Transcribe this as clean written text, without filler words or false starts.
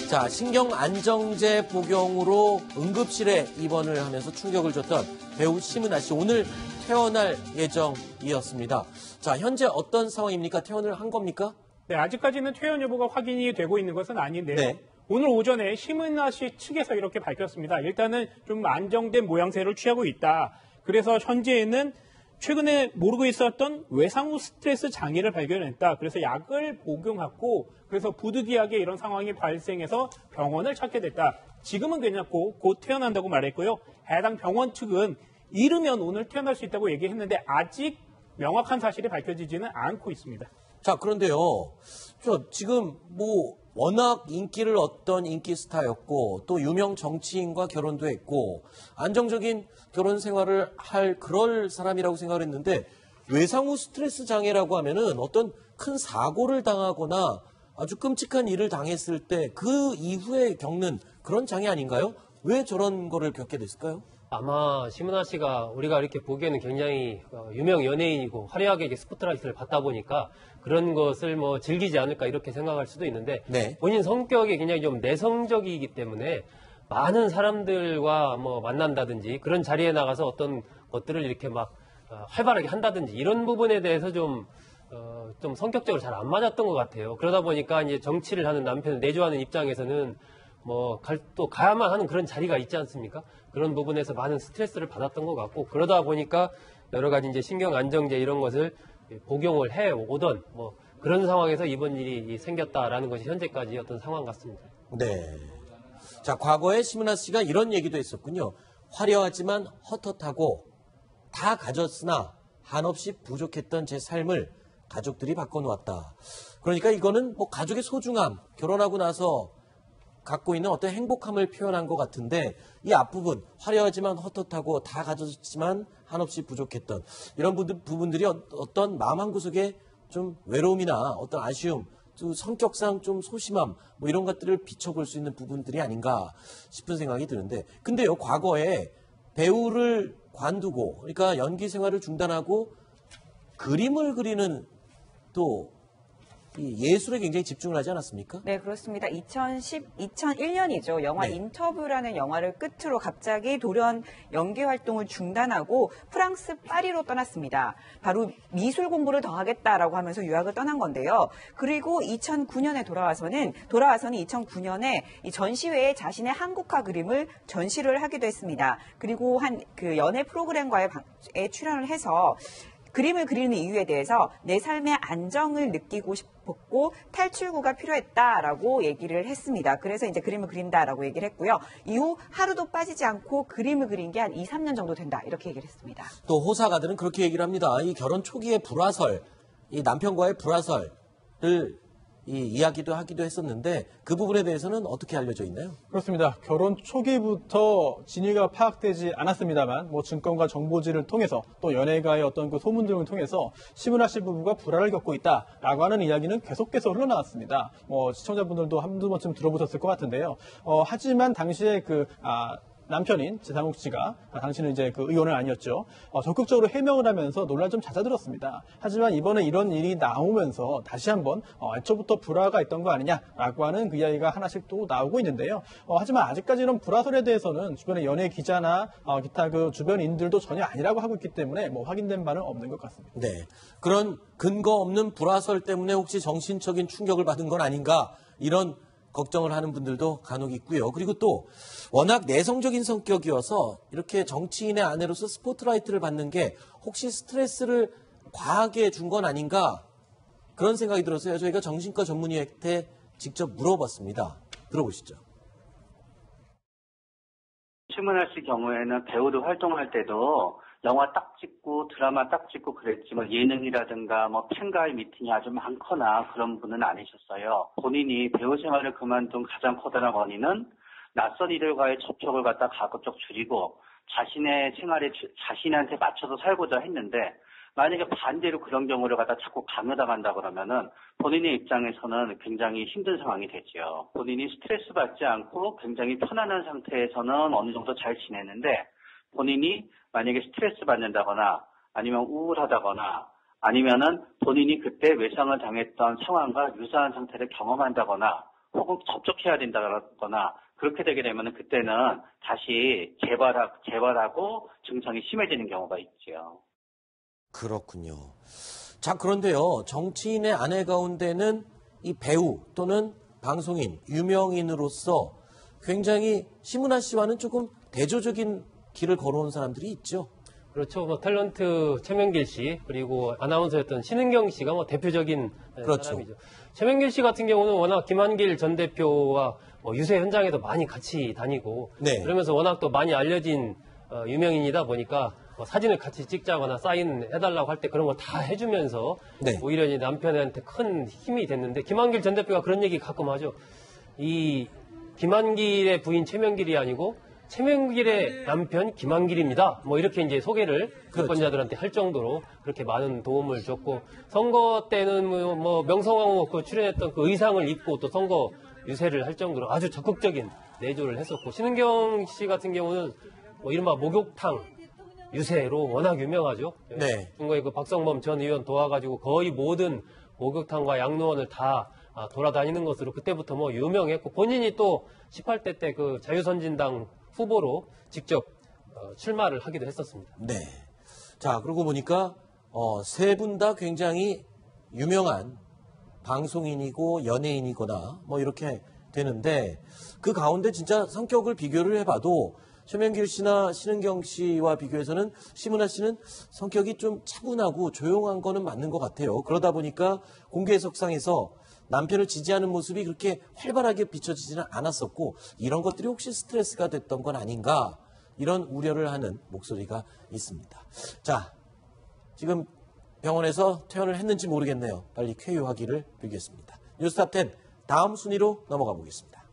자, 신경안정제 복용으로 응급실에 입원을 하면서 충격을 줬던 배우 심은하 씨, 오늘 퇴원할 예정이었습니다. 자, 현재 어떤 상황입니까? 퇴원을 한 겁니까? 네, 아직까지는 퇴원 여부가 확인이 되고 있는 것은 아닌데요. 네. 오늘 오전에 심은하 씨 측에서 이렇게 밝혔습니다. 일단은 좀 안정된 모양새를 취하고 있다. 그래서 현재는 최근에 모르고 있었던 외상후 스트레스 장애를 발견했다. 그래서 약을 복용하고 그래서 부득이하게 이런 상황이 발생해서 병원을 찾게 됐다. 지금은 괜찮고 곧 퇴원한다고 말했고요. 해당 병원 측은 이르면 오늘 퇴원할 수 있다고 얘기했는데 아직 명확한 사실이 밝혀지지는 않고 있습니다. 자, 그런데요. 지금 워낙 인기를 얻던 인기 스타였고 또 유명 정치인과 결혼도 했고 안정적인 결혼 생활을 할 그럴 사람이라고 생각을 했는데 외상후 스트레스 장애라고 하면은 어떤 큰 사고를 당하거나 아주 끔찍한 일을 당했을 때 그 이후에 겪는 그런 장애 아닌가요? 왜 저런 거를 겪게 됐을까요? 아마 심은하 씨가 우리가 이렇게 보기에는 굉장히 유명 연예인이고 화려하게 스포트라이트를 받다 보니까 그런 것을 즐기지 않을까 이렇게 생각할 수도 있는데 네. 본인 성격이 굉장히 좀 내성적이기 때문에 많은 사람들과 만난다든지 그런 자리에 나가서 어떤 것들을 이렇게 활발하게 한다든지 이런 부분에 대해서 좀 성격적으로 잘 안 맞았던 것 같아요. 그러다 보니까 이제 정치를 하는 남편을 내조하는 입장에서는 또 가야만 하는 그런 자리가 있지 않습니까? 그런 부분에서 많은 스트레스를 받았던 것 같고, 그러다 보니까 여러 가지 이제 신경안정제 이런 것을 복용을 해 오던, 그런 상황에서 이번 일이 생겼다라는 것이 현재까지 어떤 상황 같습니다. 네. 자, 과거에 심은하 씨가 이런 얘기도 했었군요. 화려하지만 헛헛하고 다 가졌으나 한없이 부족했던 제 삶을 가족들이 바꿔놓았다. 그러니까 이거는 가족의 소중함, 결혼하고 나서 갖고 있는 어떤 행복함을 표현한 것 같은데 이 앞부분 화려하지만 헛헛하고 다 가졌지만 한없이 부족했던 이런 부분들이 어떤 마음 한구석에 좀 외로움이나 어떤 아쉬움, 또 성격상 좀 소심함 이런 것들을 비춰볼 수 있는 부분들이 아닌가 싶은 생각이 드는데 근데요 과거에 배우를 관두고 그러니까 연기 생활을 중단하고 그림을 그리는 또 예술에 굉장히 집중을 하지 않았습니까? 네, 그렇습니다. 2001년이죠. 영화 네. 인터뷰라는 영화를 끝으로 갑자기 돌연 연기 활동을 중단하고 프랑스 파리로 떠났습니다. 바로 미술 공부를 더 하겠다라고 하면서 유학을 떠난 건데요. 그리고 2009년에 돌아와서는 2009년에 이 전시회에 자신의 한국화 그림을 전시를 하기도 했습니다. 그리고 그 연예 프로그램과에 출연을 해서 그림을 그리는 이유에 대해서 내 삶의 안정을 느끼고 싶었고 탈출구가 필요했다라고 얘기를 했습니다. 그래서 이제 그림을 그린다라고 얘기를 했고요. 이후 하루도 빠지지 않고 그림을 그린 게 한 2, 3년 정도 된다. 이렇게 얘기를 했습니다. 또 호사가들은 그렇게 얘기를 합니다. 이 결혼 초기의 불화설, 이 남편과의 불화설을 이야기도 하기도 했었는데 그 부분에 대해서는 어떻게 알려져 있나요? 그렇습니다. 결혼 초기부터 진위가 파악되지 않았습니다만 증권과 정보지를 통해서 또 연예가의 어떤 그 소문 등을 통해서 심은하 씨 부부가 불화를 겪고 있다라고 하는 이야기는 계속해서 흘러나왔습니다. 시청자분들도 한두 번쯤 들어보셨을 것 같은데요. 하지만 당시에 남편인 지상욱 씨가 당시는 이제 그 의원은 아니었죠. 적극적으로 해명을 하면서 논란이 좀 잦아들었습니다. 하지만 이번에 이런 일이 나오면서 다시 한번 애초부터 불화가 있던 거 아니냐라고 하는 그 이야기가 하나씩 또 나오고 있는데요. 하지만 아직까지 이런 불화설에 대해서는 주변의 연예 기자나 기타 그 주변인들도 전혀 아니라고 하고 있기 때문에 확인된 바는 없는 것 같습니다. 네, 그런 근거 없는 불화설 때문에 혹시 정신적인 충격을 받은 건 아닌가 이런 걱정을 하는 분들도 간혹 있고요. 그리고 또 워낙 내성적인 성격이어서 이렇게 정치인의 아내로서 스포트라이트를 받는 게 혹시 스트레스를 과하게 준 건 아닌가 그런 생각이 들어서요. 저희가 정신과 전문의한테 직접 물어봤습니다. 들어보시죠. 심은하 씨 경우에는 배우로 활동할 때도 영화 딱 찍고 드라마 딱 찍고 그랬지만 예능이라든가 팬과의 미팅이 아주 많거나 그런 분은 아니셨어요. 본인이 배우 생활을 그만둔 가장 커다란 원인은 낯선 이들과의 접촉을 가급적 줄이고 자신의 생활에 자신한테 맞춰서 살고자 했는데 만약에 반대로 그런 경우를 자꾸 강요당한다 그러면은 본인의 입장에서는 굉장히 힘든 상황이 되죠. 본인이 스트레스 받지 않고 굉장히 편안한 상태에서는 어느 정도 잘 지내는데 본인이 만약에 스트레스 받는다거나 아니면 우울하다거나 아니면은 본인이 그때 외상을 당했던 상황과 유사한 상태를 경험한다거나 혹은 접촉해야 된다거나 그렇게 되게 되면 그때는 다시 재발하고 증상이 심해지는 경우가 있죠. 그렇군요. 자, 그런데요. 정치인의 아내 가운데는 이 배우 또는 방송인, 유명인으로서 굉장히 심은하 씨와는 조금 대조적인 길을 걸어온 사람들이 있죠. 그렇죠. 뭐 탤런트 최명길 씨 그리고 아나운서였던 신은경 씨가 뭐 대표적인 그렇죠. 사람이죠. 최명길 씨 같은 경우는 워낙 김한길 전 대표와 유세 현장에도 많이 같이 다니고 네. 그러면서 워낙 또 많이 알려진 유명인이다 보니까 사진을 같이 찍자거나 사인 해달라고 할 때 그런 거 다 해주면서 네. 오히려 이제 남편한테 큰 힘이 됐는데 김한길 전 대표가 그런 얘기 가끔 하죠. 이 김한길의 부인 최명길이 아니고 최명길의 남편 김한길입니다. 뭐 이렇게 이제 소개를 유권자들한테 할 정도로 그렇게 많은 도움을 줬고 선거 때는 뭐 명성황후 그 출연했던 그 의상을 입고 또 선거 유세를 할 정도로 아주 적극적인 내조를 했었고 신은경 씨 같은 경우는 뭐 이른바 목욕탕 유세로 워낙 유명하죠. 네. 선거에 그 박성범 전 의원 도와가지고 거의 모든 목욕탕과 양로원을 다 돌아다니는 것으로 그때부터 뭐 유명했고 본인이 또 18대 때 그 자유선진당 후보로 직접 출마를 하기도 했었습니다. 네. 자, 그러고 보니까 세 분 다 굉장히 유명한 방송인이고 연예인이거나 뭐 이렇게 되는데 그 가운데 진짜 성격을 비교를 해봐도 최명길 씨나 신은경 씨와 비교해서는 심은하 씨는 성격이 좀 차분하고 조용한 거는 맞는 것 같아요. 그러다 보니까 공개 해석상에서 남편을 지지하는 모습이 그렇게 활발하게 비춰지지는 않았었고 이런 것들이 혹시 스트레스가 됐던 건 아닌가 이런 우려를 하는 목소리가 있습니다. 자, 지금 병원에서 퇴원을 했는지 모르겠네요. 빨리 쾌유하기를 빌겠습니다. 뉴스탑 10 다음 순위로 넘어가 보겠습니다.